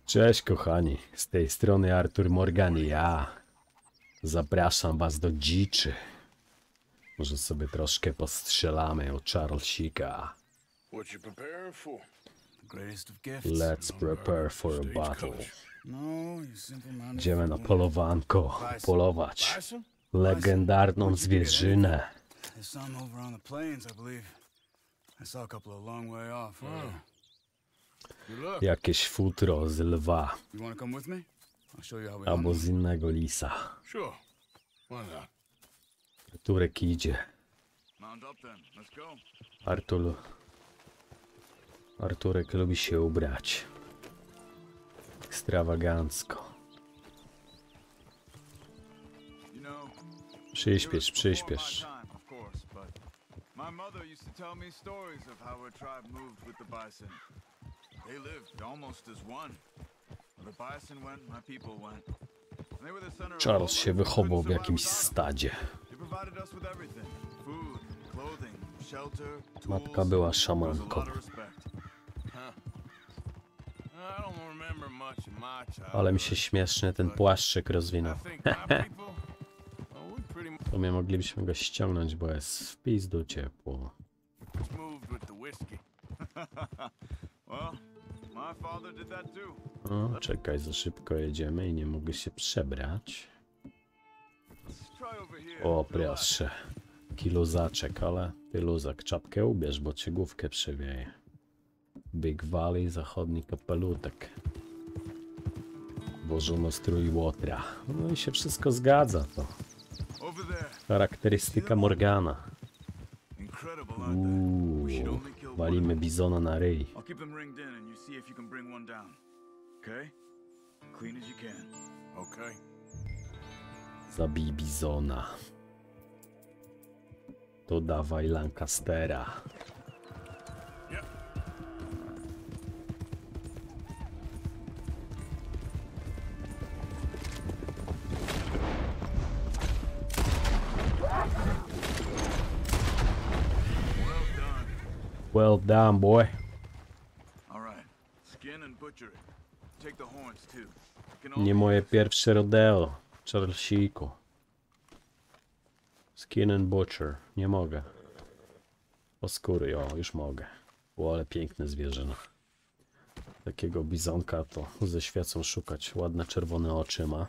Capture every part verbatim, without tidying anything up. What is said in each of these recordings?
Cześć kochani, z tej strony Artur Morgan i ja zapraszam was do dziczy. Może sobie troszkę postrzelamy o Charlesika. Let's prepare for a battle. Idziemy na polowanko, polować legendarną zwierzynę. Jakieś futro z lwa albo z innego lisa. Arturek idzie. Artur... Arturek lubi się ubrać ekstrawagancko. Przyśpiesz, przyśpiesz. They lived almost as one. The bison went, my people went. They were the center of Charles się wychował w jakimś stadzie. They provided us with everything. Food, clothing, shelter, Matka była szamanką. Ale mi się śmiesznie ten płaszczyk rozwinął. To my moglibyśmy go ściągnąć, bo jest w pizdu ciepło. O, czekaj, za szybko jedziemy i nie mogę się przebrać. O, proszę. Kiluzaczek, ale ty luzak, czapkę ubierz, bo cię główkę przewieje. Big Valley, zachodni kapelutek. Włożono strój łotra. No i się wszystko zgadza, to charakterystyka Morgana. Uuu, walimy bizona na ryj. Zabij bizona. To dawaj Lancastera. Well done, boy. Nie moje pierwsze rodeo, Charlesiku. Skin and Butcher. Nie mogę. O skóry, o, już mogę. O, ale piękne zwierzyno. Takiego bizonka to ze świecą szukać. Ładne czerwone oczy ma.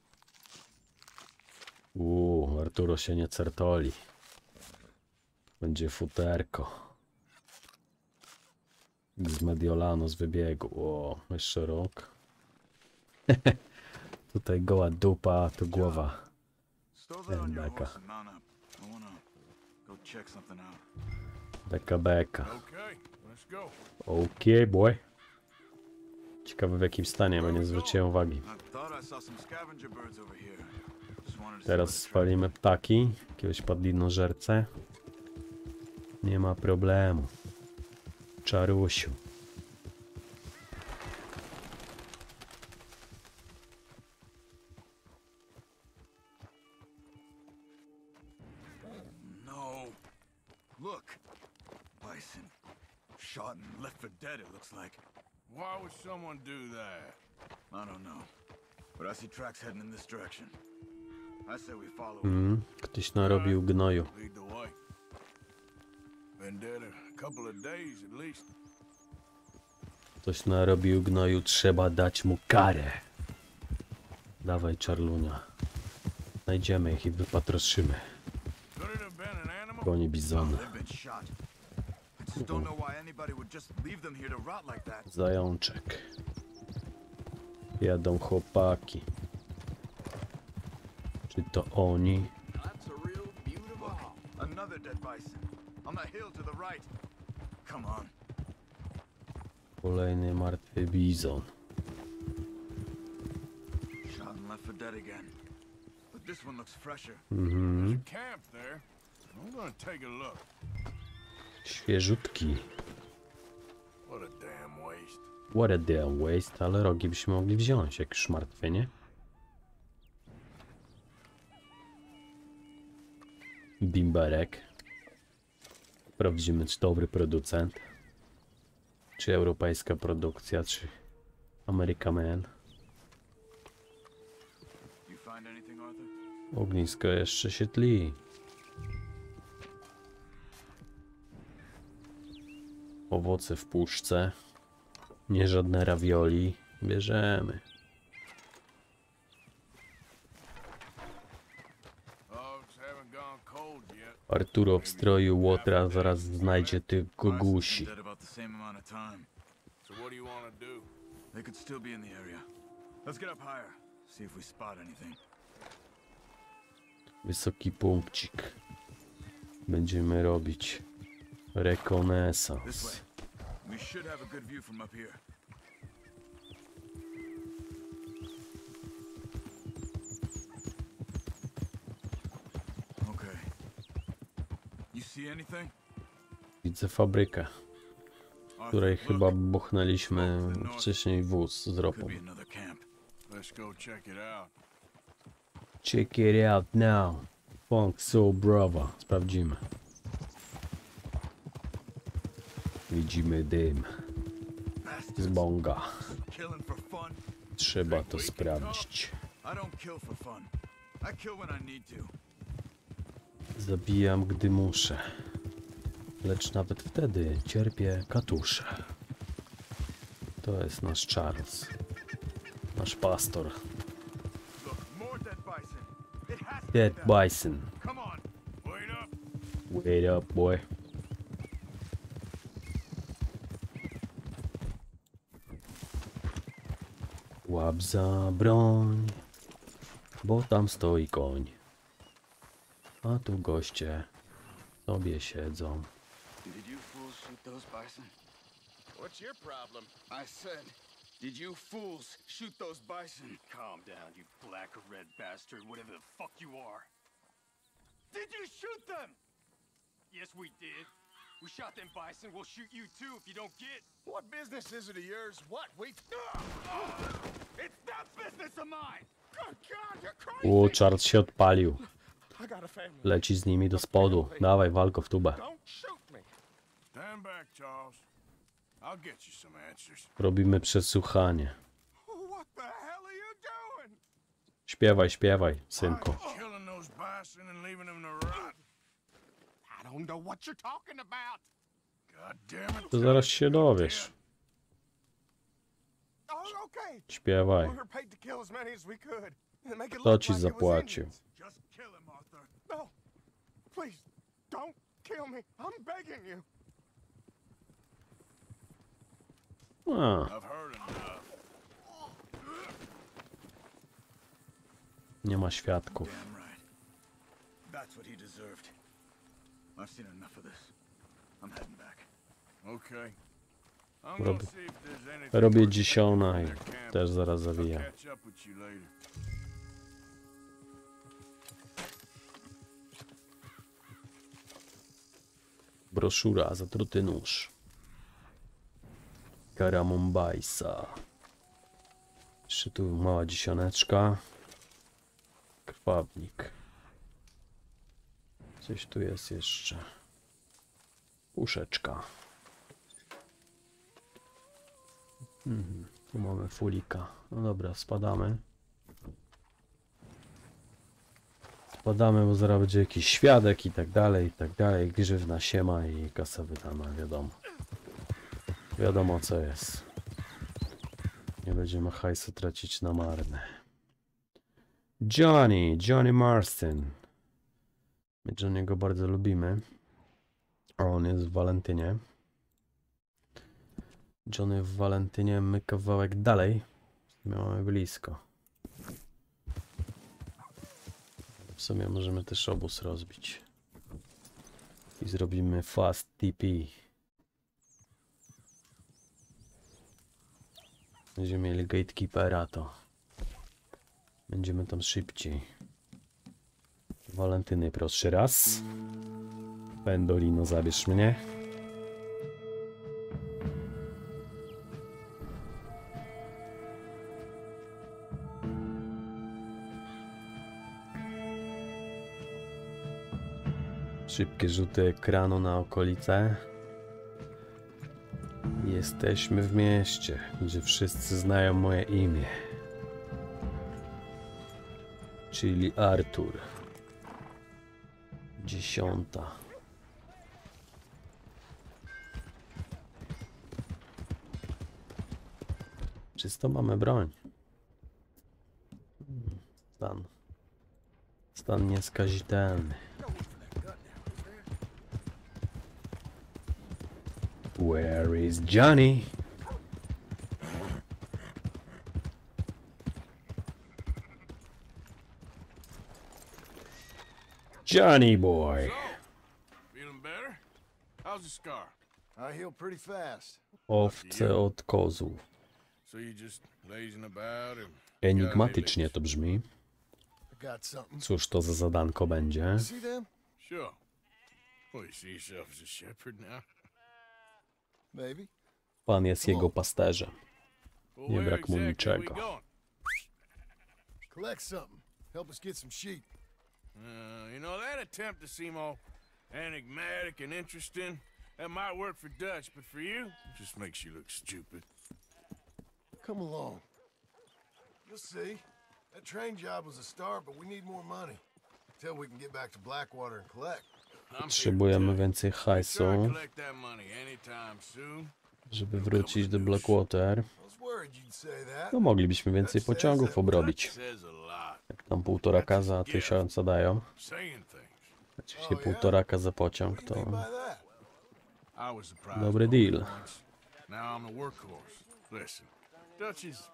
Uuu, Arturo się nie certoli. Będzie futerko. Z Mediolanu, z wybiegu. O, jeszcze rok. Tutaj goła dupa, tu głowa. Beka. Beka, beka. Okej, boy. Ciekawe w jakim stanie, bo nie zwróciłem uwagi. Teraz spalimy ptaki. Jakiegoś padlinożercę. Nie ma problemu. Czarusiu. No. Look. Bison. Shot and left for dead, it looks like. Why would someone do that? I don't know. But I see tracks heading in this direction. I say we follow. Mm, ktoś narobił gnoju. Lead the way. Been dead a couple of days at least. Ktoś narobił gnoju, trzeba dać mu karę. Dawaj, Czarlunia. Znajdziemy ich i wypatroszymy. Goni bizony. Zajączek. Jadą chłopaki. Czy to oni? Kolejny martwy bizon. Mhm. Świeżutki. What a damn waste, ale rogi byśmy mogli wziąć, jak już martwe, nie? Bimberek. Sprawdzimy, czy dobry producent. Czy europejska produkcja, czy America Man. You find anything, Arthur? Ognisko jeszcze się tli. Owoce w puszce. Nie żadne ravioli. Bierzemy. Dogs haven't gone cold yet. Arturo w stroju łotra zaraz znajdzie tych Bison's gogusi. been dead about the same amount of time. So what do you want to do? They could still be in the area. Let's get up higher. See if we spot anything. Wysoki punkcik. Będziemy robić rekonesans. This way. We should have a good view from up here. Okay. You see anything? Widzę fabrykę, w której Arthur, chyba look. buchnęliśmy wcześniej wóz z ropą. Could be another camp. Let's go check it out. Check it out now. Funk Soul Brava. Sprawdzimy. Widzimy dym z bonga. Killing for fun. Trzeba to sprawdzić. I don't kill for fun. I kill when I need to. Zabijam, gdy muszę. Lecz nawet wtedy cierpię katusze. To jest nasz Charles. Nasz pastor. Look, more dead bison. It has to Dead be them. Bison. Come on. Wait up. Wait up, boy. Łap za broń, bo tam stoi koń. A tu goście sobie siedzą. Did you fools shoot those bison? What's your problem? I said, did you fools shoot those bison? Calm down, you black or red bastard, whatever the fuck you are. Did you shoot them? Yes, we did. We shot them bison. We'll shoot you too if you don't get. What business is it of yours? What? We... It's not business of mine! Good God, you're crazy! U, Charles się odpalił. I got a family. Leci z nimi do spodu. Dawaj, walko w tubę. Don't shoot me! Stand back, Charles. I'll get you some answers. Robimy przesłuchanie. What the hell are you doing? Śpiewaj, śpiewaj, synku. Killing those bison and leaving them to rot. I don't know what you're talking about. God damn it. To zaraz się dowiesz. Oh, okay. Śpiewaj. We were paid to kill as many as we could. And make it Kto look ci like it was zapłacił? Indians. Just kill him, Arthur. No. Please, don't kill me. I'm begging you. A, I've heard enough. nie ma świadków. Damn right. That's what he deserved. I've seen enough of this. I'm heading back. Okay. I'm Rob- gonna see if there's anything Robię worth dzisiona taking i from their camp. też zaraz I'll zawijam. catch up with you later. Broszura, zatruty nóż. Kara Mombajsa. Jeszcze tu mała dziesiąteczka. Krwawnik. Coś tu jest jeszcze. Puszeczka. Mhm. Tu mamy fulika. No dobra, spadamy. Spadamy, bo zaraz będzie jakiś świadek i tak dalej, i tak dalej. Grzywna siema i kasa wydana, wiadomo. Wiadomo co jest. Nie będziemy hajsu tracić na marne. Johnny, Johnny Marston. My Johnny'ego bardzo lubimy. A on jest w Walentynie. Johnny w Walentynie, my kawałek dalej. My mamy blisko. W sumie możemy też obóz rozbić. I zrobimy fast T P. Będziemy mieli gatekeepera, to będziemy tam szybciej. Walentyny prostszy raz. Pendolino, zabierz mnie. Szybkie rzuty ekranu na okolice. Jest Jesteśmy w mieście, gdzie wszyscy znają moje imię. Czyli Artur. Dziesiąta. Czysto mamy broń. Stan. Stan nieskazitelny. Where is Johnny? Johnny boy. Feeling better? How's the scar? I heal pretty fast. Owce od kozłów. So you just lazing about and Enigmatycznie to brzmi. I got something. Cóż to za zadanko będzie? See them? sure. Well, you see yourself as a shepherd now? Maybe. Pan jest jego pasterzem. Well, Nie where brak mu exactly are we niczego. going? Collect something. Help us get some sheep. Uh, you know, that attempt to seem all enigmatic and interesting, that might work for Dutch, but for you, it just makes you look stupid. Come along. You'll see. That train job was a start, but we need more money. Till we can get back to Blackwater and collect. I'm here to Potrzebujemy tell you, więcej try to hajsu, collect that money anytime soon. żeby wrócić do Blackwater. I was worried you'd say that. No moglibyśmy więcej pociągów obrobić. Says a lot. Jak tam półtora kaza, a tysiąca dają. Saying things. Oczywiście półtora kaza za pociąg What do you to mean by that? I was surprised. dobry by it deal. once. Now I'm the workhorse. Listen, Dutch is,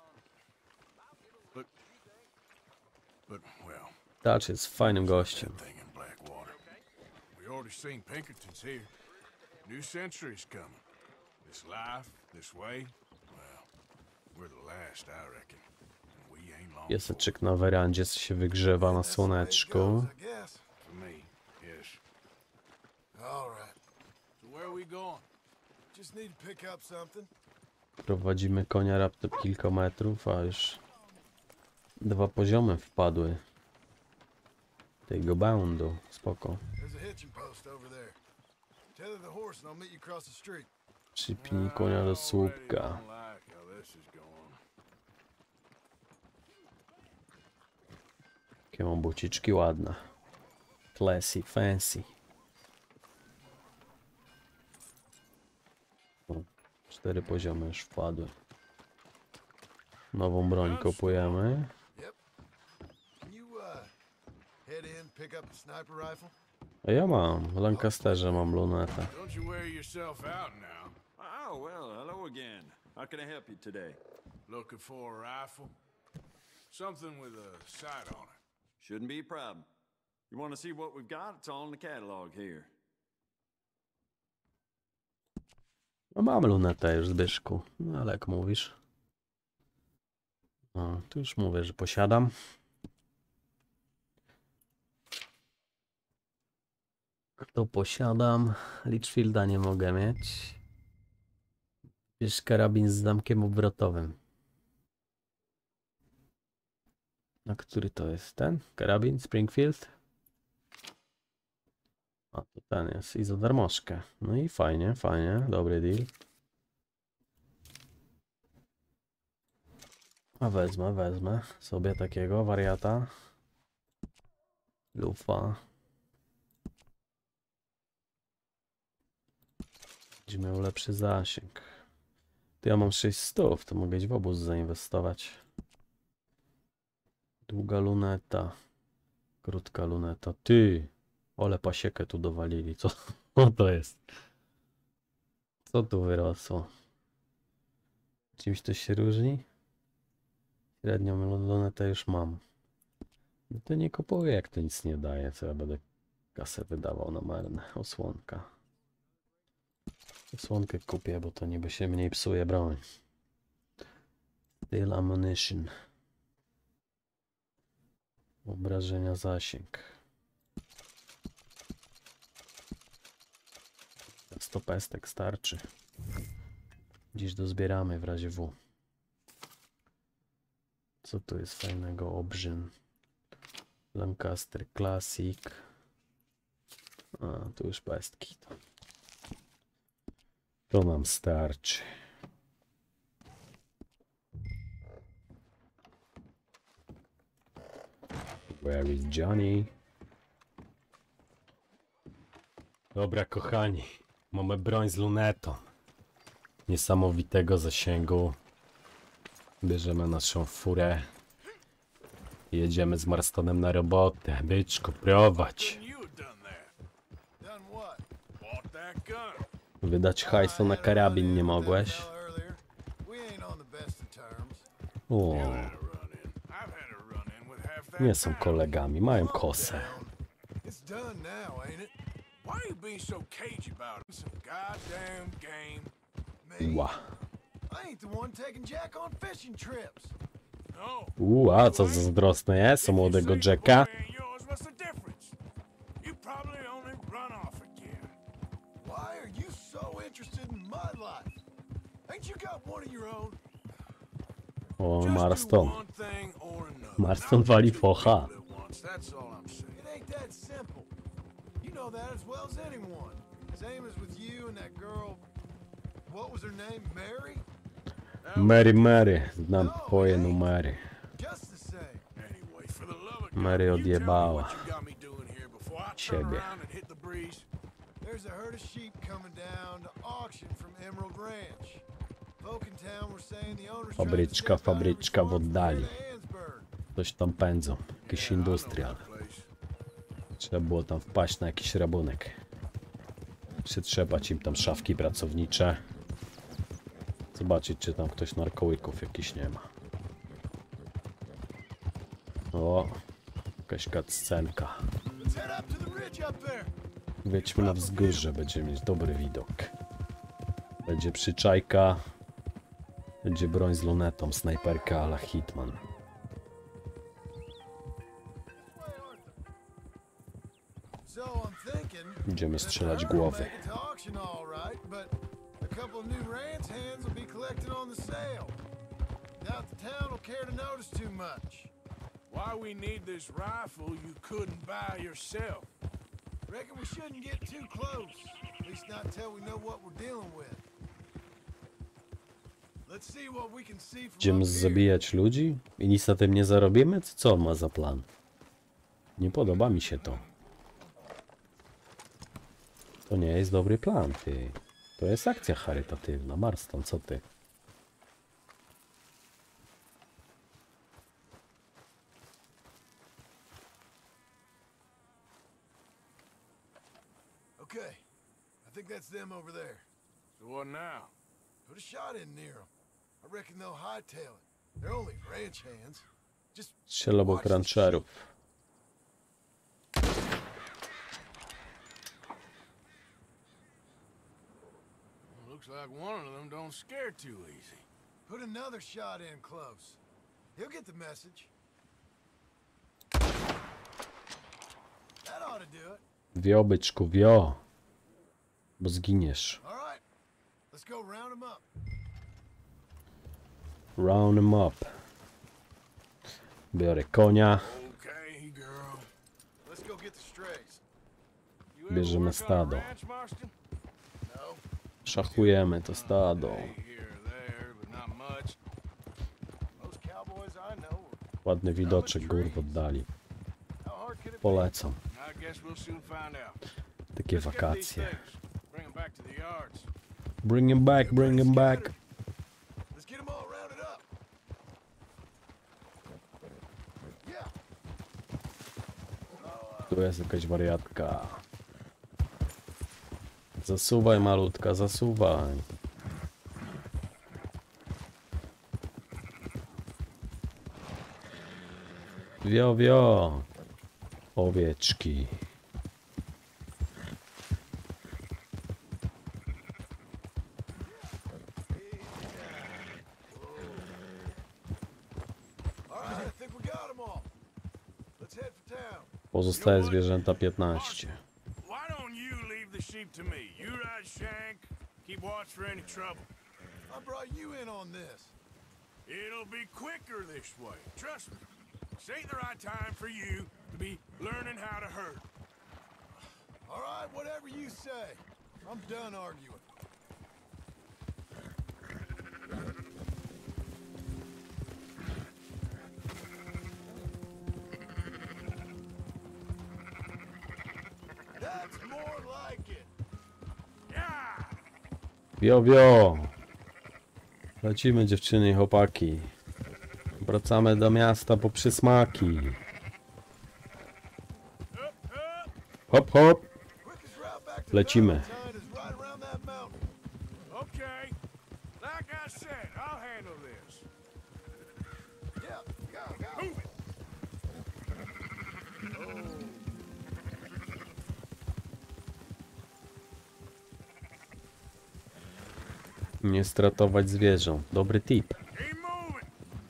but, but well, Dutch jest fajnym gościem. thing in Blackwater. We already seen Pinkertons here. New century's coming. This life, this way. Well, we're the last, I reckon. And we ain't long. Pieseczek na werandzie się wygrzewa na That's the way it słoneczku. goes, I guess. For me, yes. All right. So where are we going? Just need to pick up something. Prowadzimy konia raptem kilka metrów, a już dwa poziomy wpadły. Tego boundu, spoko. There's a hitching post over there. Tether the horse and I'll meet you across the street. Przypnij konia do słupka. Don't like how this is going. Jakie mam buciczki ładne. Classy, fancy. O, cztery poziomy już wpadły. Nową broń kupujemy. Yep. Can you uh head in, pick up the sniper rifle? A ja mam, w Lancasterze mam lunetę. Don't you wear yourself out now. Oh, well, hello again. How can I help you today? Looking for a rifle? Something with a sight on it. Shouldn't be a problem. You want to see what we've got? It's all in the catalog here. No mam lunetę już, Zbyszku. No ale jak mówisz. No, tu już mówię, że posiadam. To posiadam. Litchfielda nie mogę mieć. Wiesz, karabin z zamkiem obrotowym. A który to jest ten? Karabin Springfield? A to ten jest i za darmożkę. No i fajnie, fajnie, dobry deal. A wezmę, wezmę sobie takiego wariata. Lufa. Będzie miał lepszy zasięg. To ja mam sześćset, to mogę iść w obóz zainwestować. Długa luneta. Krótka luneta. Ty! Ole pasiekę tu dowalili. Co co to jest? Co tu wyrosło? Czymś to się różni? Średnią lunetę już mam. No to nie kupuję, jak to nic nie daje. Co ja będę kasę wydawał na marne. Osłonka. Osłonkę kupię, bo to niby się mniej psuje broń. Steel ammunition. Obrażenia zasięg. sto pestek starczy. Dziś dozbieramy w razie W. Co tu jest fajnego? Obrzyn. Lancaster Classic. A, tu już pestki. To nam starczy. Where is Johnny? Dobra, kochani. Mamy broń z lunetą. Niesamowitego zasięgu. Bierzemy naszą furę. Jedziemy z Marstonem na robotę. Byczku, prowadź. You done that. Done what? Bought that gun. Wydać hajsu na karabin nie mogłeś? We ain't on the best of terms. O, Had a run-in. I've had a run-in with half that nie są town. kolegami, mają kosę. It's done now, ain't it? Why are you being so cagey about it? Some goddamn game. Me? Ła. I ain't the one taking Jack on fishing trips. No. U, a co zazdrosne jest o młodego Jacka? Yours, what's the difference? You probably only run off again. Why are you so interested in my life? Ain't you got one of your own? O, Just do Marston. one thing or another. Marston Not wali two focha. people at once, that's all I'm saying. It ain't that simple. You know that as well as anyone. Same as with you and that girl. What was her name? Mary? Mary, Mary. Znam twoje numery. Just the same. Anyway, for the love of Mary God, you tell me odjebała what you got me doing here before I turn ciebie. around and hit the breeze. There's a herd of sheep coming down to auction from Emerald Ranch. Folk in town were saying the owners tried to Fabryczka, zip out every fabryczka w farm from oddali. here to Annesburg. Coś tam pędzą. Jakiś Yeah, I know industrial. that place. Trzeba było tam wpaść na jakiś rabunek. Przytrzepać im tam szafki pracownicze. Zobaczyć, czy tam ktoś narkołyków jakiś nie ma. O, jakaś cutscenka. Let's head up to the ridge up there. Wejdźmy na wzgórze, będziemy mieć dobry widok. Będzie przyczajka. Będzie broń z lunetą, snajperka a la Hitman. So I'm thinking Będziemy that the strzelać herd will głowy. make it to auction all right, but a couple of new ranch hands will be collecting on the sale. Doubt the town will care to notice too much. Why we need this rifle you couldn't buy yourself? Reckon we shouldn't get too close. At least not until we know what we're dealing with. Let's see what we can see from Będziemy up here. zabijać ludzi i nic na tym nie zarobimy? Co- Co on ma za plan? Nie podoba mi się to. To nie jest dobry plan, ty. To jest akcja charytatywna. Marston, co ty? Okay, I think that's them over there. So what now? Put a shot in near them. I reckon they'll hightail it. They're only ranch hands. Just Strzel obok watch the rancherów. Looks like one of them don't scare too easy. Put another shot in close. He'll get the message. That ought to do it. Wio, byczku, wio. Bo zginiesz. All right, let's go round them up. Round him up. Biorę konia. Okay, girl. Let's go get the strays. You ever Bierzemy work on a stado. ranch, Marston? No, Szachujemy to stado. Hey, here or there, but not much. most cowboys I know. Ładny widoczek gór w oddali. How hard could it be? Polecam. I guess we'll soon find out. Takie Let's get these wakacje. things. Bring them back to the yards. Bring him back, bring him back. Let's get them all rounded up. Yeah. Tu jest jakaś wariatka. Zasuwaj, malutka, zasuwaj. Wio, wio. Owieczki. All right, I think we got them all. Let's head for town. Pozostałe zwierzęta piętnaście. Why don't you leave the sheep to me? You ride Shank, keep watch for any trouble. I brought you in on this. It'll be quicker this way. Trust me. This ain't the right time for you to be learning how to herd. All right, whatever you say. I'm done arguing. Wio, wio! Lecimy dziewczyny i chłopaki. Wracamy do miasta po przysmaki. Hop, hop! Quickest route back to Lecimy. Valentine is right around that mountain. Okay. Like I said, I'll handle this. Yeah, go, go. Move it. Nie stratować zwierząt. Dobry tip. Keep moving.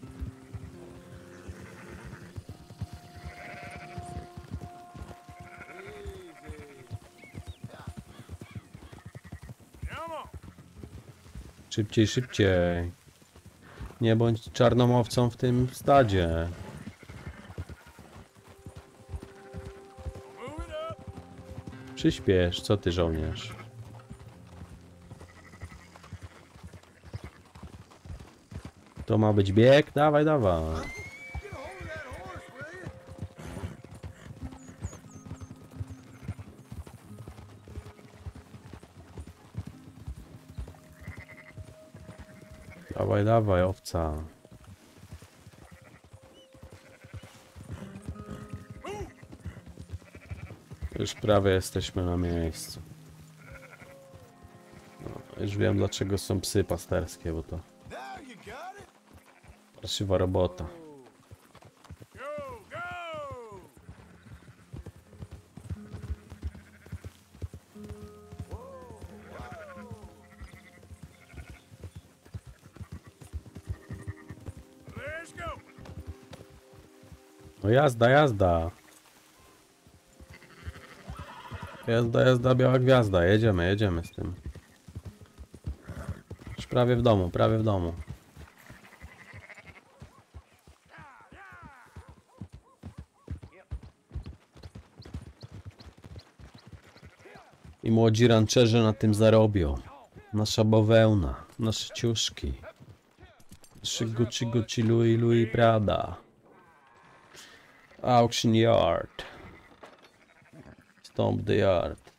Come on. Szybciej, szybciej. Nie bądź czarnomowcą w tym stadzie. Move it up. Przyspiesz, co ty żołnierz? To ma być bieg? Dawaj, dawaj. Get a hold of that horse, will you? Dawaj, dawaj, owca. Już prawie jesteśmy na miejscu. No, już wiem, dlaczego są psy pasterskie, bo to Now you got it. właściwa robota. Go, go. Let's go. No jazda, jazda. Jazda, jazda, biała gwiazda. Jedziemy, jedziemy z tym. Już prawie w domu, prawie w domu. I młodzi rancherzy na tym zarobią. Nasza bawełna, nasze ciuszki. Nasze Gucci, Gucci, Louis, Louis Prada. Auction yard. Stomp the yard.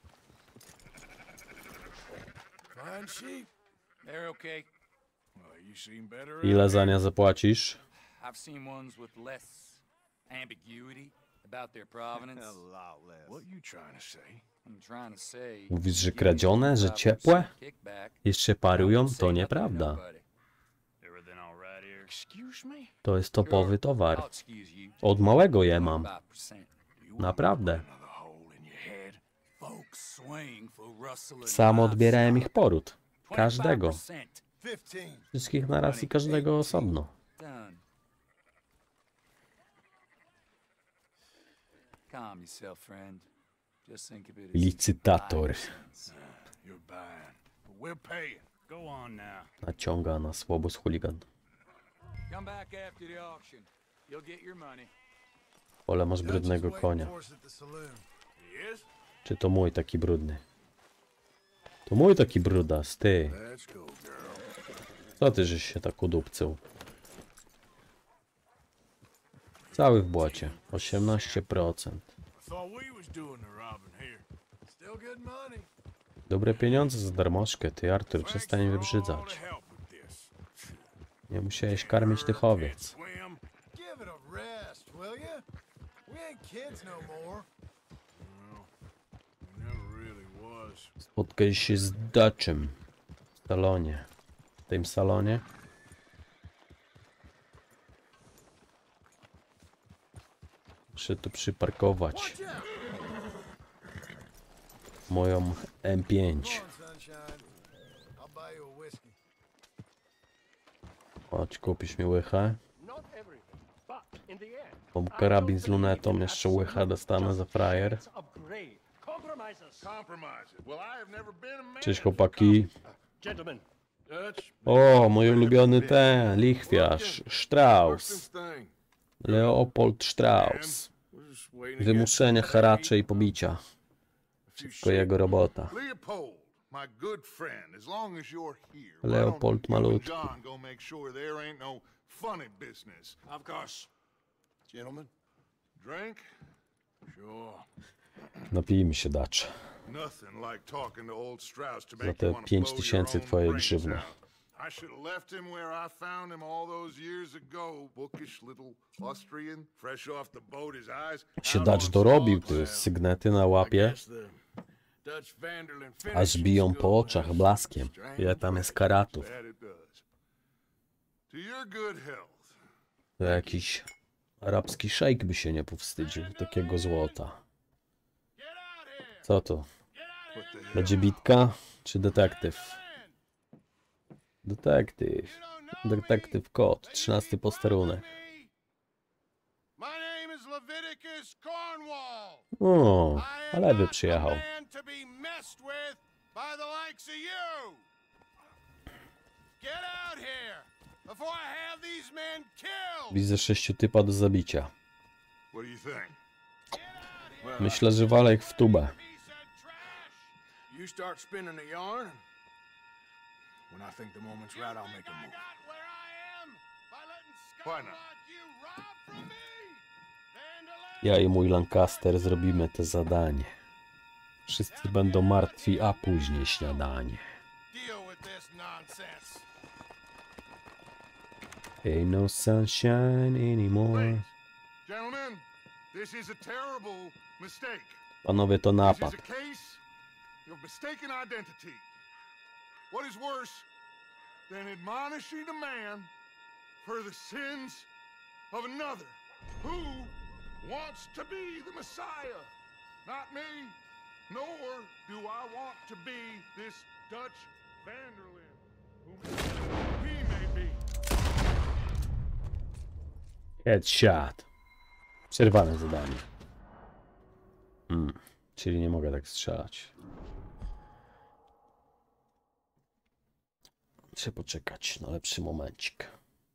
Fine sheep. They're okay. Well, you seem better. Ile za nie zapłacisz? I've seen ones with less ambiguity about their provenance. What you trying to say? I'm trying to say. Mówisz, że give me kradzione, że ciepłe? kickback. Jeszcze parują? To nieprawda. Everything all right here? Excuse me? To jest topowy towar. I'll excuse you. Od małego je mam. five percent. Naprawdę. Another hole in your head. Folks swing for rustling Sam odbierałem ich poród. Każdego. twenty-five percent. Fifteen. Wszystkich naraz i każdego osobno. Done. Calm yourself, friend. Just think of it as Licytator. You're buying, but we're paying. Go on now. Naciąga nas łobuz chuligan. Come back after the auction. You'll get your money. Ole, masz Judge is brudnego waiting konia. for us at the saloon. Yes? Czy to mój taki brudny? To mój taki brudas, ty. Let's go, girl. Co ty, żeś się tak udupcył? Cały w błocie. osiemnaście procent. I thought we was doing the robbing here. Still good money. Dobre pieniądze za darmożkę, ty Artur, Thanks przestań for all wybrzydzać. the help with this. Nie musiałeś karmić tych owiec. Swim. Give it a rest, will you? We ain't kids no more. We never really was. Spotkaj się z Dutchem w salonie. W tym salonie. Muszę tu przyparkować moją M pięć. Come on, sunshine. I'll buy you a whiskey. Chodź, kupisz mi łychę. Not everything, but in the end, Bo karabin z lunetą, jeszcze łychę dostanę za frajer. it's upgrade. Compromise us. Compromise it. Well, I have never been a man. Cześć chłopaki. Gentlemen, Dutch. O, mój ulubiony ten, lichwiarz, Strauss. thing. Leopold Strauss. We're just waiting to Wymuszenie, get haracze i pobicia. a few Tylko jego robota. Leopold, my good friend, as long as you're here, Leopold why don't you and malutki. John go make sure there ain't no funny business. Of course. Gentlemen. Drink? Sure. Napijmy się, Dacz. Nothing like talking to old Strauss to Za make te you wanna pięć blow your tysięcy own twoje brains grzywny. out. I should have left him where I found him all those years ago. Bookish little Austrian, fresh off the boat, his eyes Się out Dacz on dorobił, Saul's ty Isle. sygnety na I łapie, guess the Dutch Vanderlyn aż finishing biją school po oczach has blaskiem. strange Ile tam jest karatów. That it does. To your good health. To jakiś arabski szejk by się nie powstydził takiego złota. Co to? What the hell? Będzie bitka czy detektyw? Detektyw. Detektyw Kot, trzynasty posterunek. My name is Leviticus Cornwall. O, I a am lewy not przyjechał. a man to be messed with by the likes of you. Get out here before I have these men killed. Widzę sześciu typa do zabicia. What do you think? Myślę, że walę ich w tubę. Piece of trash. You start spinning the yarn. When I think the moment's right, I'll make a I move. got where I am by letting Why scum not? like you rob from me. Vanderlyn. Ja i mój Lancaster zrobimy te zadanie. Wszyscy będą martwi, a później śniadanie. Deal with this nonsense. Ain't no sunshine anymore. Gentlemen, this is a terrible mistake. Panowie, to This napad. is a case of mistaken identity. What is worse than admonishing a man for the sins of another who wants to be the Messiah? Not me, nor do I want to be this Dutch Vanderlyn, whomever he may be. Headshot. Przerwane zadanie. Hmm. Czyli nie mogę tak strzelać. Muszę poczekać na lepszy momencik.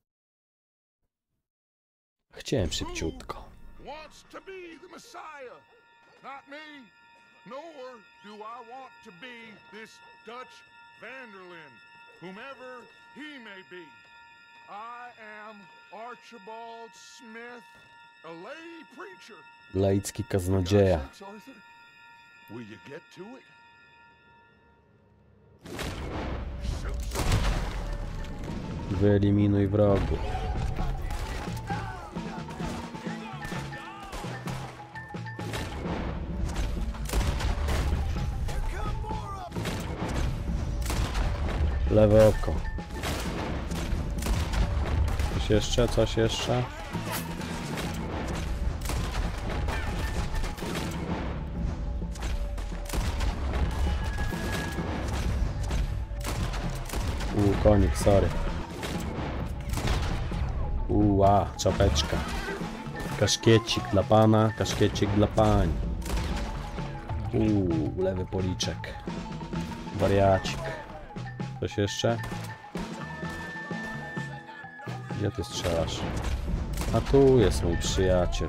Chciałem szybciutko. Wants to be the Messiah? Not me, nor do I want to be this Dutch Vanderlyn, whomever he may be. I am Archibald Smith, a lay preacher. Laicki kaznodzieja. God's sakes, Arthur, will you get to it? So- Wyeliminuj wrogu. Lewe oko. Coś jeszcze? Coś jeszcze? Uuu, konik, sorry. Uła, czapeczka. Kaszkiecik dla pana, kaszkiecik dla pań. Uuu, lewy policzek. Wariacik. Coś jeszcze? Gdzie ty strzelasz? A tu jest mój przyjaciel.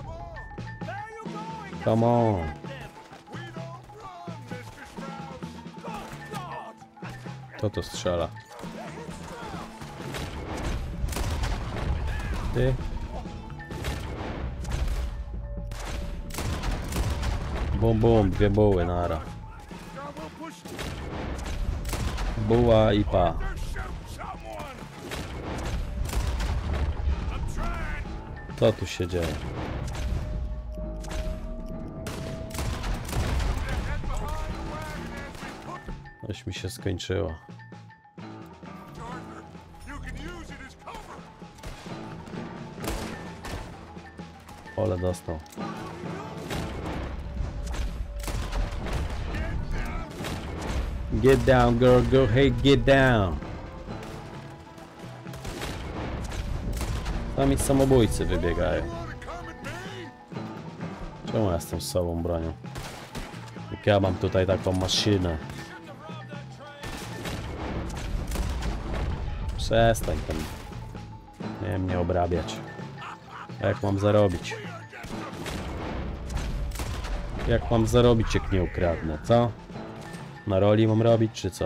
Come on. Kto to strzela? Ty? Bum bum, dwie buły nara. Buła i pa. Co tu się dzieje? Coś mi się skończyło. You can use it as cover. Ole dostał. Get down, girl, go, hey, get down. Sami samobójcy wybiegają. Czemu ja jestem z sobą bronią? Jak ja mam tutaj taką maszynę. Przestań tam. Nie wiem, mnie obrabiać. A jak mam zarobić? Jak mam zarobić, jak nie ukradnę, co? Na roli mam robić, czy co?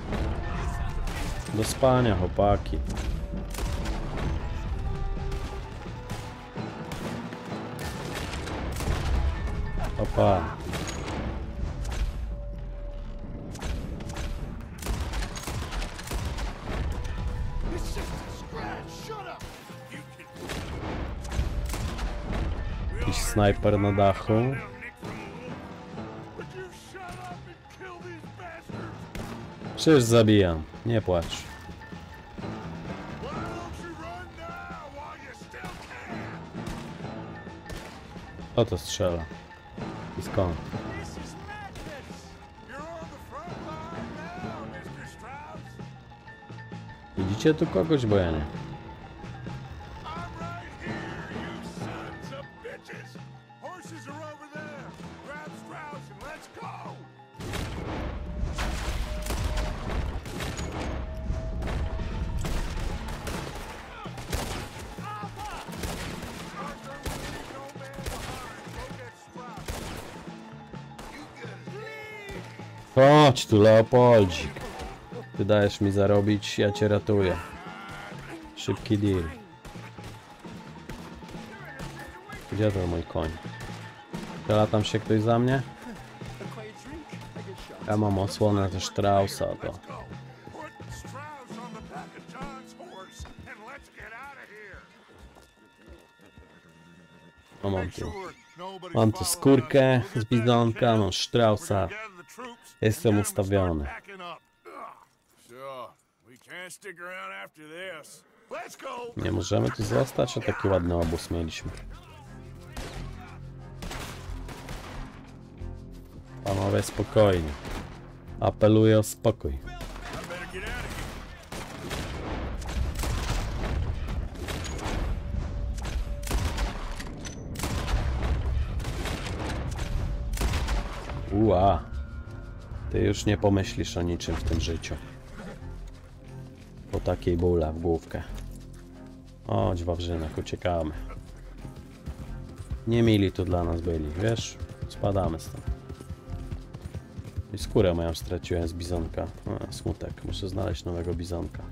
Do spania, chłopaki. Pa. It's just a scratch. Shut up. Jakiś snajper na dachu. Would you shut up and kill these bastards? Przecież zabijam. Nie płacz. Why don't you run now while you still can? Kto to strzela? I skąd? This is madness. You're on the front line now, mister Strauss. Widzicie tu kogoś, bo ja nie. I'm right here, you sons of bitches. Horses are over there. Grab Strauss and let's go. Arthur, we leave no man behind. Go get Strauss. You get it. Chodź tu, Leopoldzik. Ty dajesz mi zarobić, ja cię ratuję. Szybki deal. Gdzie to mój koń? Strzela tam się ktoś za mnie? Ja mam osłonę ze Straussa, to... Put Strauss on the back of John's horse and let's get out of here. O, mam Make tu... sure nobody's Mam tu following skórkę us. We'll z get back bizonka, to mam camp. Straussa. We're gonna gather the troops and Jestem get 'em start ustawiony. packing up. Sure. We can't stick around after this. Let's go. Nie możemy tu zostać, a taki ładny obóz mieliśmy. Panowie, spokojnie. Apeluję o spokój. I better get out of here. Ua. Ty już nie pomyślisz o niczym w tym życiu. Po takiej bóle w główkę. Chodź, Wawrzynek, uciekamy. Nie mili tu dla nas byli, wiesz? Spadamy stąd. I skórę moją straciłem z bizonka. A, smutek, muszę znaleźć nowego bizonka.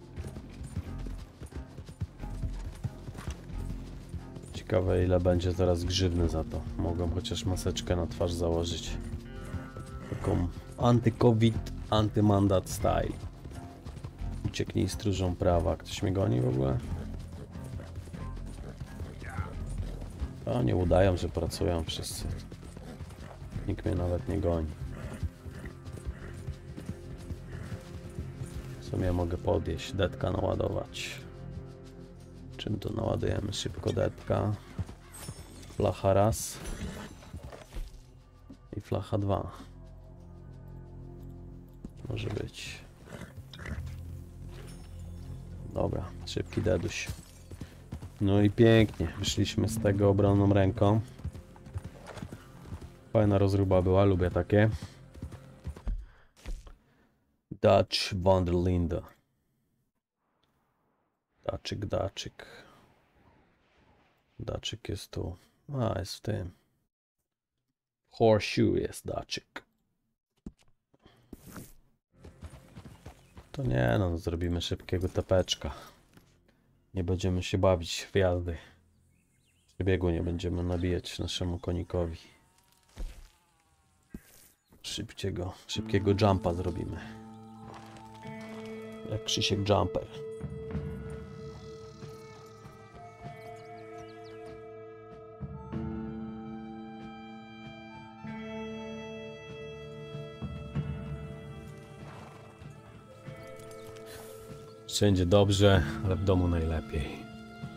Ciekawe, ile będzie zaraz grzywny za to. Mogą chociaż maseczkę na twarz założyć. Taką anty-covid, antymandat style. Ucieknij stróżą prawa. Ktoś mnie goni w ogóle? To nie udają, że pracują wszyscy. Nikt mnie nawet nie goni. W sumie mogę podjeść, detka naładować. Czym to naładujemy? Szybko detka. Flacha raz. I flacha dwa. Może być. Dobra, szybki deduś. No i pięknie, wyszliśmy z tego obronną ręką. Fajna rozruba była, lubię takie. Dutch Wonderlinde. Daczyk, daczyk. Daczyk jest tu. A, jest w tym. Horseshoe jest daczyk. To nie no, zrobimy szybkiego tepeczka. Nie będziemy się bawić w jazdy. Biegu nie będziemy nabijać naszemu konikowi. Szybkiego, szybkiego jumpa zrobimy. Jak Krzysiek Jumper. Wszędzie dobrze, ale w domu najlepiej.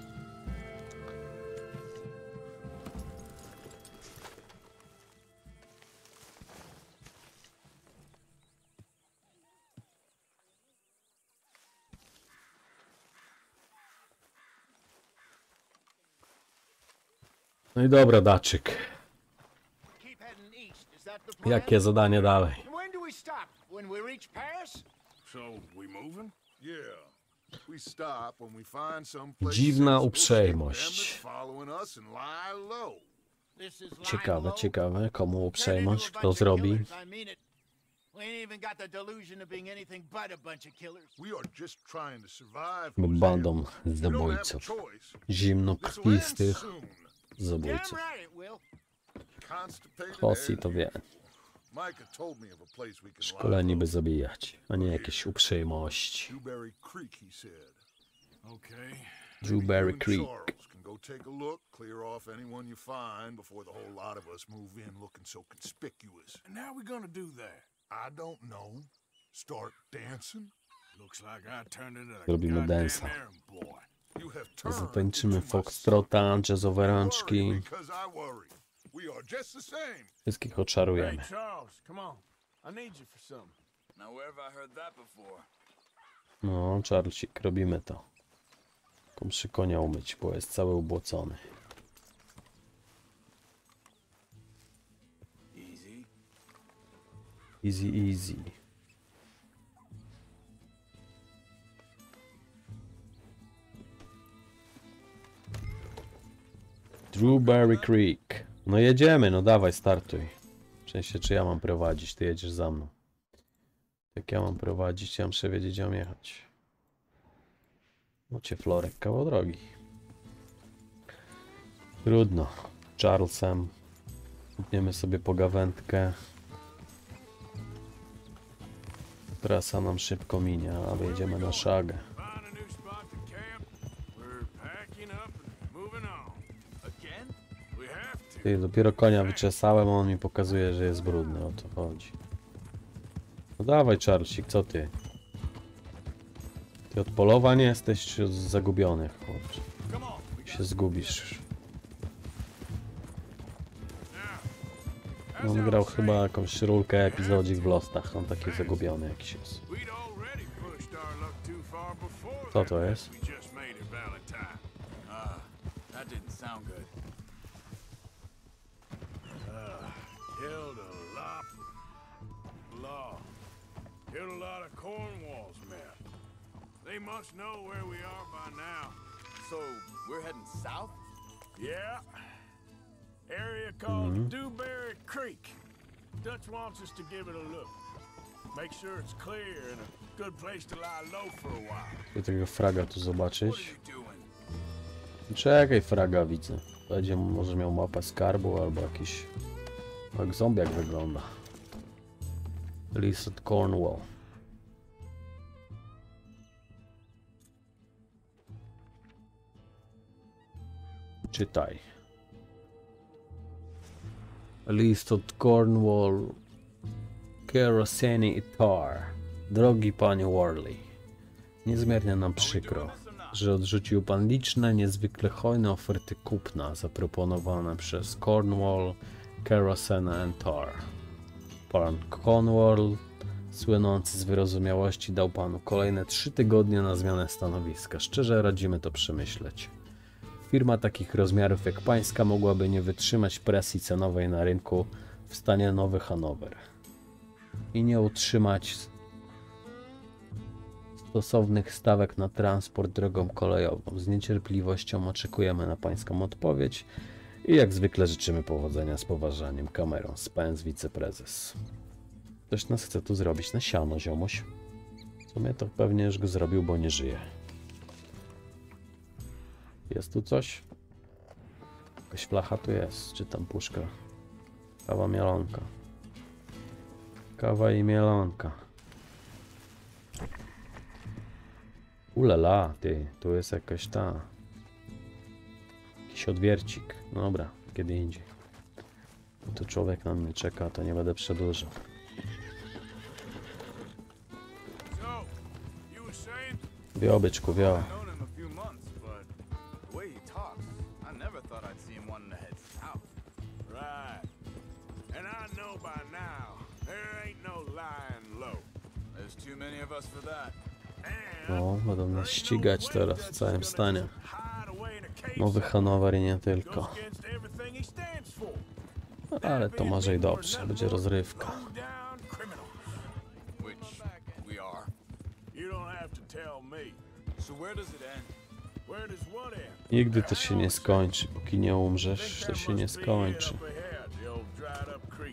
No i dobra, daczyk. Keep heading east. Is that the plan? Jakie zadanie dalej? And when do we stop? When we reach Paris? So, we moving? Yeah. We stop when we find some place Dziwna sensible, uprzejmość. shoot them that's following us and lie low. This is lying Ciekawe, low. ciekawe. Komu Turn into uprzejmość? a Kto bunch of zrobi? killers, I mean it. We ain't even got the delusion of being anything but a bunch of killers. We are just trying to survive. My Hosea. bandą We don't have a zabójców. choice. This will end Zimnokrwistych soon. Damn zabójców. right it will. constipated Hossi and to wie. Micah told me of a place we can Szkoleni lie by low. zabijać, a nie jakieś uprzejmości. Dewberry Creek, he said. Okay. Dewberry You and Creek. Charles can go take a look, clear off anyone you find before the whole lot of us move in looking so conspicuous. And how we gonna do that? I don't know. Start dancing? Looks like I turned into the Zrobimy goddamn dansa. errand boy. You have turned Zatańczymy into my foxtrota, jazzowe Worry rączki. because I worry. We are just the same. Wszystkich Hey, oczarujemy. Charles, come on. I need you for something. Now, where have I heard that before? No, Charlesik, robimy to. Tylko muszę konia umyć, bo jest cały ubłocony. Easy. Easy, easy. Dewberry Creek. No jedziemy, no dawaj, startuj. W sensie, czy ja mam prowadzić, ty jedziesz za mną. Jak ja mam prowadzić, ja muszę wiedzieć, gdzie mam jechać. No cię Florek, kawał drogi. Trudno. Charlesem. Kupniemy sobie pogawędkę. Trasa nam szybko minie, a wyjedziemy na szagę. Find a new spot to camp. We're packing up and moving on. Again? We have to. Ty, dopiero konia wyczesałem, a on mi pokazuje, że jest brudny, o to chodzi. No dawaj, Charlesik, co ty? Ty od polowań jesteś, czy od zagubionych? Chodź. Come on. We got Się zgubisz. now. On grał chyba jakąś rulkę, epizodzik w Lostach. On taki zagubiony jakiś jest. We'd already pushed our luck too far before Co that to mess jest? we just made at Valentine. Ah, that didn't sound good. Uh, killed a lot. Law. Killed a lot of Cornwall's men. They must know where we are by now. So, we're heading south? Yeah. Area called Dewberry Creek. Dutch wants us to give it a look. Make sure it's clear and a good place to lie low for a while. Chcę tego fraga tu What are zobaczyć. you doing? Czekaj, fraga widzę. Będzie może miał mapę skarbu albo jakiś... Jak zombiak wygląda. List od Cornwall. Czytaj. List od Cornwall. Kerosene i tar. Drogi panie Worley. Niezmiernie nam przykro, że odrzucił pan liczne, niezwykle hojne oferty kupna zaproponowane przez Cornwall, Kerosene and Tar. Pan Cornwall, słynący z wyrozumiałości, dał panu kolejne trzy tygodnie na zmianę stanowiska. Szczerze radzimy to przemyśleć. Firma takich rozmiarów jak pańska mogłaby nie wytrzymać presji cenowej na rynku w stanie Nowy Hanower i nie utrzymać stosownych stawek na transport drogą kolejową. Z niecierpliwością oczekujemy na pańską odpowiedź i jak zwykle życzymy powodzenia. Z poważaniem, Cameron Spence, wiceprezes. Ktoś nas chce tu zrobić na siano, ziomuś. W sumie to pewnie już go zrobił, bo nie żyje. Jest tu coś? Jakaś flacha tu jest, czy tam puszka? Kawa mielonka. Kawa i mielonka. Ulala, ty, tu jest jakaś ta... Jakiś odwiercik. Dobra, kiedy indziej. Bo tu człowiek na mnie czeka, to nie będę przedłużał. So, you were saying? Wio, byczku, wio. I've known him a few months, but the way he talks, I never thought I'd see him wanting to head south. Right. And I know by now, there ain't no lying low. There's too many of us for that. No, będą nas ścigać teraz w całym stanie. Nowy Hanower i nie tylko. Ale to może i dobrze, będzie rozrywka. Which we are. You don't have to tell me. So where does it end? Where does what end? Nigdy to się nie skończy, póki nie umrzesz, to się nie skończy. Up ahead, the old dried up creek.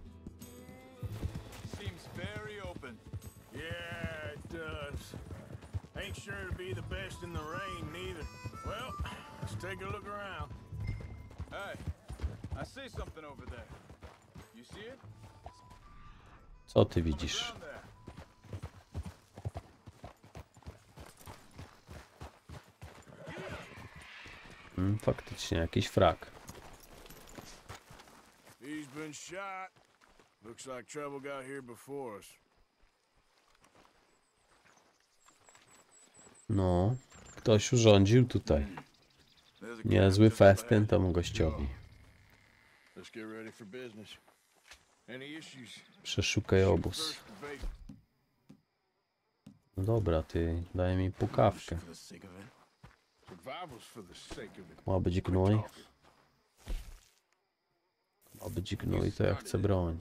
Seems very open. Yeah, it does. Ain't sure to be the best in the rain neither. Well, let's take a look around. Hey, I see something over there. You see it? Co ty widzisz? Down there. Hmm, faktycznie jakiś frak. He's been shot. Looks like trouble got here before us. No, ktoś urządził tutaj. There's a Niezły camp just up festyn ahead. temu gościowi. Let's get ready for business. Any issues? Przeszukaj obóz. First debate. No dobra, ty, daj mi pukawkę. For the sake of it. Survival's for the sake of it. Ma być gnój. Ma być gnój, to ja chcę broń.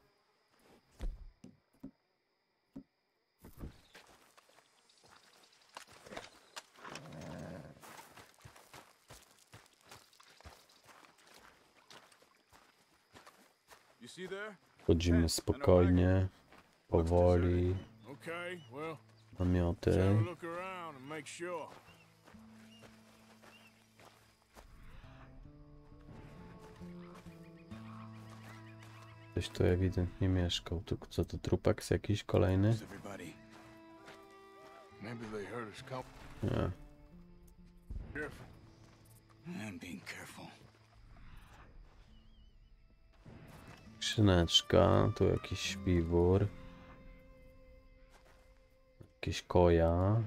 You see there? Chodzimy spokojnie, powoli, Okay, well, namioty. let's have a look around and make sure. Ktoś tu ewidentnie mieszkał. Tu, co to, trupek jakiś kolejny? Where's everybody? Maybe they heard us come. Nie. Careful. I'm being careful. Skrzyneczka, tu jakiś śpiwór. Jakieś koja.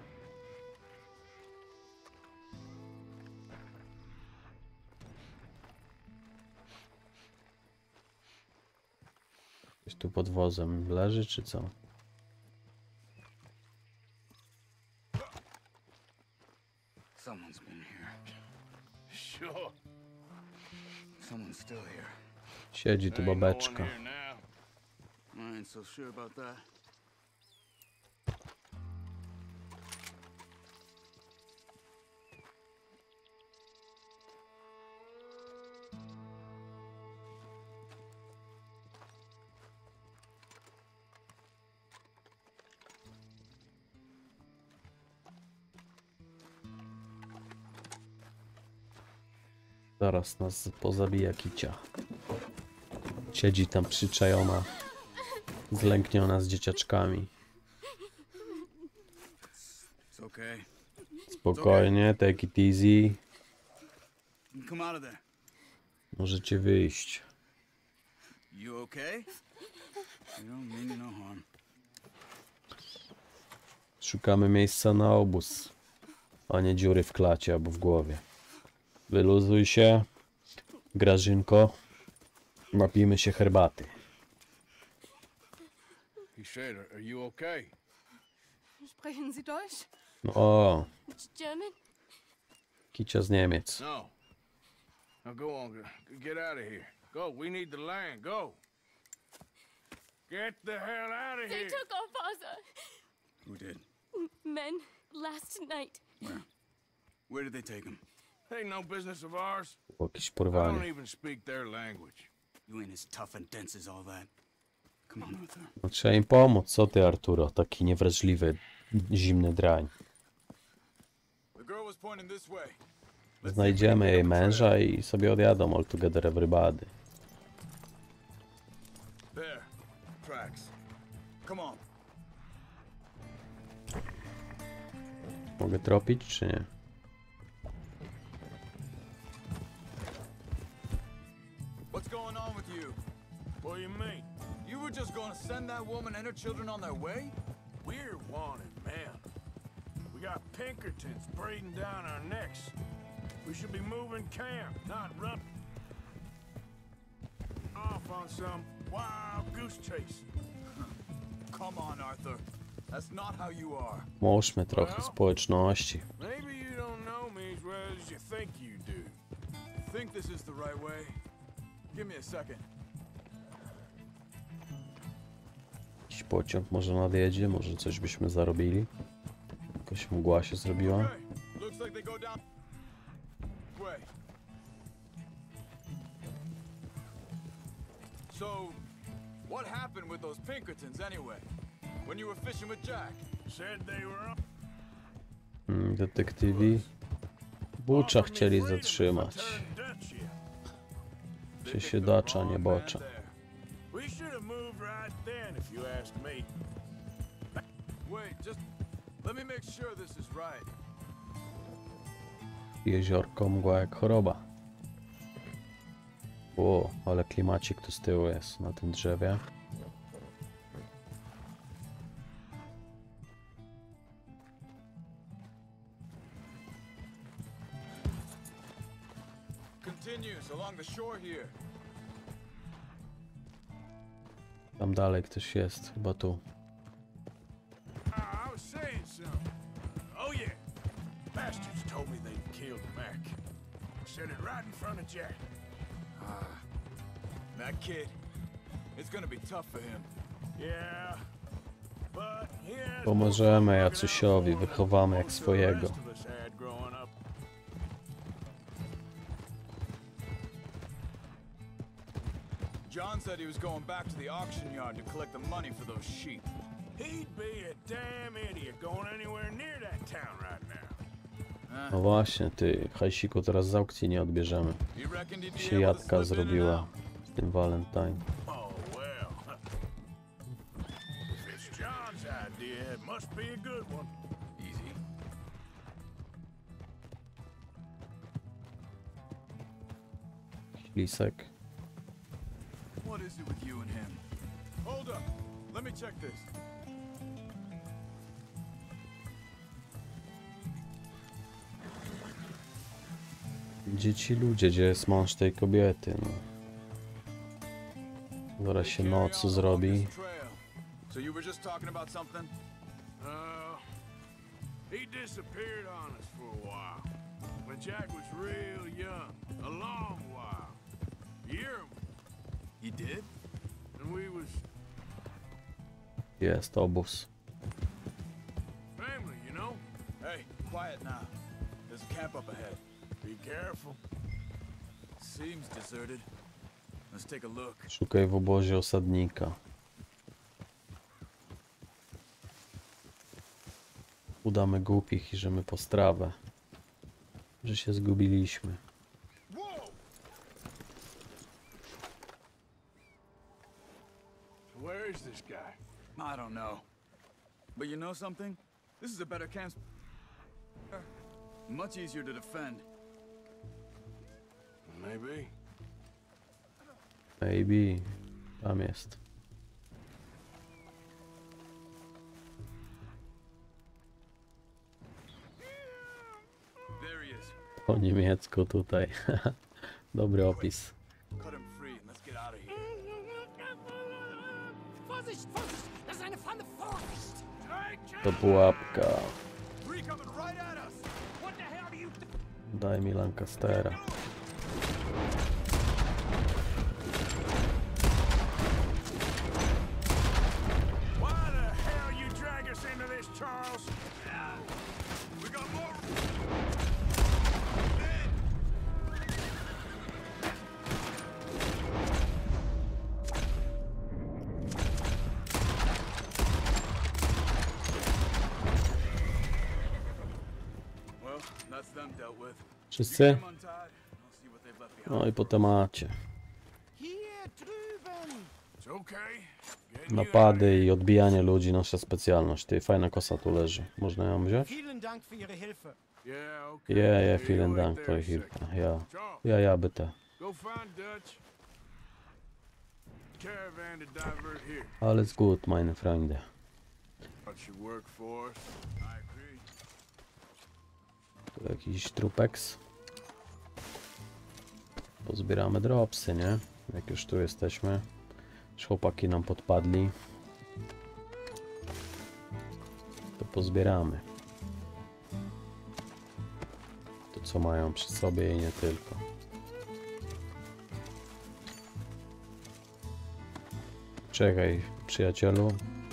Ktoś tu pod wozem leży, czy co? Someone's been here. Sure. Someone's still here. Siedzi tu babeczka. I ain't so sure about that. Zaraz nas pozabija kicia. Siedzi tam przyczajona, zlękniona z dzieciaczkami. It's okay. Spokojnie, take it easy. Come out of there. Możecie wyjść. You okay? You don't mean you no harm. Szukamy miejsca na obóz, a nie dziury w klacie albo w głowie. Wyluzuj się, Grażynko. Napijmy się herbaty. He said, are you okay? Sprechen Sie Deutsch? O, German? kicia z Niemiec. No. Now go on, g- get out of here. Go, we need the land, go. Get the hell out of They here. took our father. Who did? Men last night. Where? Where did they take him? Ain't no business of ours. Jakieś I don't porwanie. even speak their language. You ain't as tough and dense as all that. Come on, Arthur. No, trzeba im pomóc, co ty, Arturo? Taki niewrażliwy, zimny drań. The girl was pointing this way. Znajdziemy jej męża i sobie odjadą all together everybody. There. Tracks. Come on. Mogę tropić, czy nie? What's going on with you? What do you mean? You were just gonna send that woman and her children on their way? We're wanted, man. We got Pinkertons breathing down our necks. We should be moving camp, not run off on some wild goose chase. Come on, Arthur. That's not how you are. Mążmy trochę społeczności. Maybe you don't know me as well as you think you do. You think this is the right way? Give me a second. Jakiś pociąg może nadjedzie, może coś byśmy zarobili. Jakaś mgła się zrobiła. Okay. Looks like they go down way. So, what happened with those Pinkertons anyway? When you were fishing with Jack? Said they were up. Mm, detektywi Bucza chcieli zatrzymać. they Się picked the siedacza, wrong nie man bocza. there. We should have moved right then, if you ask me. Wait, just let me make sure this is right. Jeziorko, mgła jak choroba. O, ale klimacik tu z tyłu jest na tym drzewie. Continues along the shore here. Tam dalej ktoś jest, chyba tu. I was saying something. Oh yeah. Bastards told me they killed Mac. Said it right in front of Jack. Ah. That kid. It's gonna be tough for him. Yeah. But he has Pomożemy Jacusiowi, wychowamy jak swojego. John said he was going back to the auction yard to collect the money for those sheep. He'd be a damn idiot going anywhere near that town right now. No właśnie, ty, hajsiku teraz z aukcji nie odbierzemy. You reckoned he'd Się be able to Jadka slip in and zrobiła out? z tym Valentine. Oh well. If it's John's idea, it must be a good one. Easy. Lisek. What is it with you and him? Hold up. Let me check this. Gdzie ci ludzie, gdzie jest mąż tej kobiety, no. Zaraz się noc zrobi. So you were just talking about something? Uh, he disappeared on us for a while. When Jack was real young. A long while. Year. He did? And we was Jest obóz. family, you know? Hey, quiet now. There's a camp up ahead. Be careful. Seems deserted. Let's take a look. Szukaj w obozie osadnika. Udamy głupich i że my po strawę. Że się zgubiliśmy. Whoa! Where is this guy? I don't know. But you know something? This is a better camp. Much easier to defend. Maybe. Maybe. Tam jest. There he is. Po niemiecku tutaj. Dobry opis. Cut him free and let's get out of here. Vorsicht, Vorsicht! Das ist eine Pfanne! Vorsicht! To pułapka. Three coming right at us. What the hell are you... Daj mi Lancastera. Why the hell you drag us into this, Charles? We got more. Well, that's them dealt with. Wszyscy? Get them untied. I'll see what they've left behind. No i po temacie. Hier drüben! It's okay. Getting you out of Napady i odbijanie ludzi, nasza specjalność. Ty, fajna kosa tu leży. Można ją wziąć? Vielen Dank für Ihre Hilfe. Yeah, okay. Je, je, You vielen wait Dank, there to a jest Hilfe. second. Ja, Charles, ja, ja by te. go find Dutch. Caravan to divert here. Alles gut, meine Freunde. That should work for us. I agree. Tu jakiś trupeks. Pozbieramy dropsy, nie? Jak już tu jesteśmy. Już chłopaki nam podpadli. To pozbieramy. To co mają przy sobie i nie tylko. Czekaj, przyjacielu.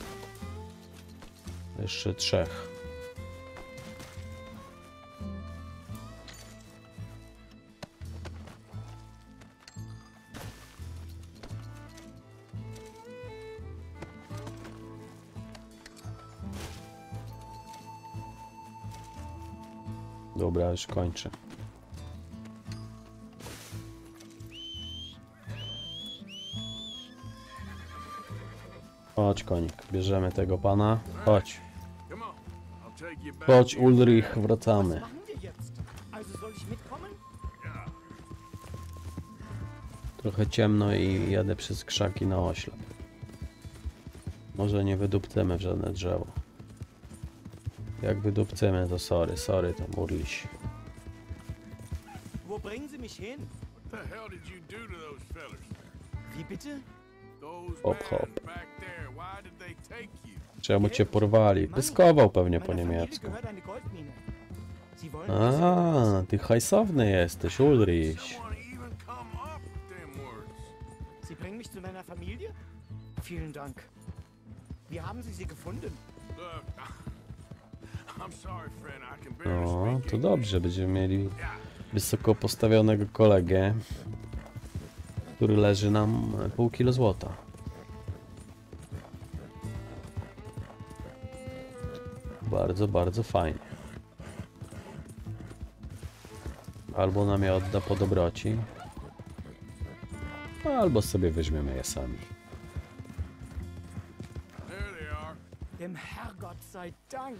Jeszcze trzech. Dobra, już kończę. Chodź, konik. Bierzemy tego pana. Chodź. Come on. I'll take you back. Chodź, Ulrich. Wracamy. machen wir jetzt? Also soll ich mitkommen? Trochę ciemno i jadę przez krzaki na oślep. Może nie wydupcymy w żadne drzewo. Jak wydupcymy, to sorry, sorry, to murliś. Wo bringen Sie mich hin? What the hell did you do to those fellers? Wie bitte? Those Hop, hop. men back there, why did they take you? Czemu cię porwali? Pyskował pewnie po Meiner Familie niemiecku. gehört eine Goldmine. Sie wollen wissen, A, ty hajsowny jesteś, Ulrich. Someone even come up with them words. Sie bringen mich zu meiner Familie? Vielen Dank. Wie haben Sie sie gefunden? Look, I'm sorry, friend. I can barely O, speak to English. dobrze, będziemy mieli wysoko postawionego kolegę, który leży nam pół kilo złota. Bardzo, bardzo fajnie. Albo nam je odda po dobroci, albo sobie weźmiemy je sami. There they are. Dem Herrgott sei Dank.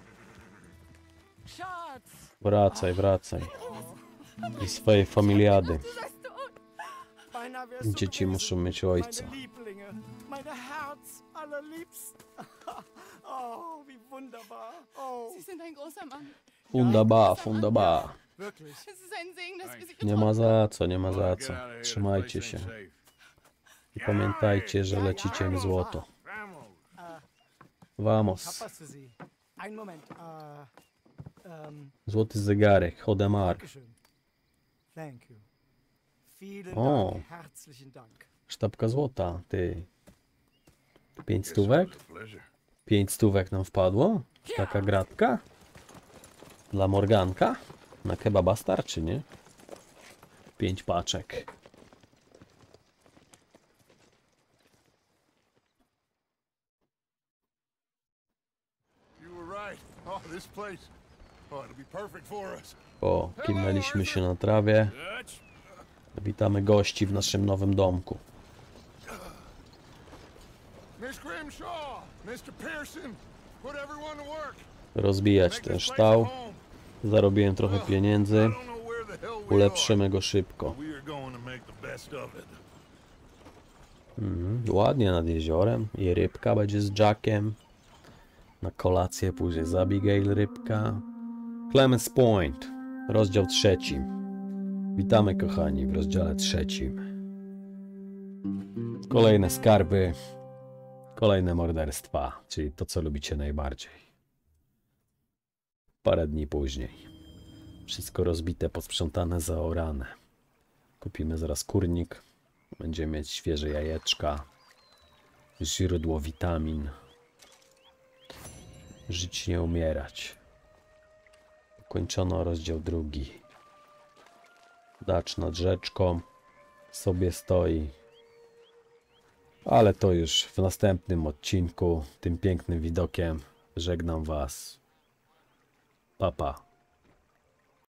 Schatz! Wracaj, wracaj. I swojej familiady. Beinahe wärst du Dzieci gewesen. muszą mieć ojca. Meine Lieblinge, meine Herz allerliebsten. Oh, wie wunderbar. Oh, Sie sind ein großer Mann. Fundaba, fundaba. wirklich. Es ist ein Segen, dass wir Sie Nie getroffen ma za co, nie ma Well, za get co. out of here. This Trzymajcie place się. ain't safe. I pamiętajcie, że lecicie w złoto. Vamos. Ich Vamos. hab was für Sie. Einen Moment. Äh, ähm, Złoty zegarek, Hodemar. Dankeschön. Thank you. Vielen Oh. Dank, herzlichen Dank. Sztabka złota, ty. Pięć stówek? It's a pleasure. Pięć stówek nam wpadło? Taka gratka? Dla Morganka? Na kebaba starczy, nie? Pięć paczek. You were right. Oh, this place. Oh, it'll be perfect for us. O, kimnęliśmy się na trawie. Dutch. Witamy gości w naszym nowym domku. Miss Grimshaw, mister Pearson, put everyone to work. Rozbijać Make ten this place ształ. a home. Zarobiłem trochę I pieniędzy. don't know where the hell we Ulepszymy go szybko. are. We are going to make the best of it. Mhm, ładnie nad jeziorem. I rybka będzie z Jackiem. Na kolację później z Abigail rybka. Clemens Point, rozdział trzeci. Witamy kochani w rozdziale trzecim. Kolejne skarby. Kolejne morderstwa, czyli to co lubicie najbardziej. Parę dni później. Wszystko rozbite, posprzątane, zaorane. Kupimy zaraz kurnik. Będziemy mieć świeże jajeczka. Źródło witamin. Żyć, nie umierać. Kończono rozdział drugi. Dacz nad rzeczką sobie stoi. Ale to już w następnym odcinku. Tym pięknym widokiem żegnam was. Pa, pa.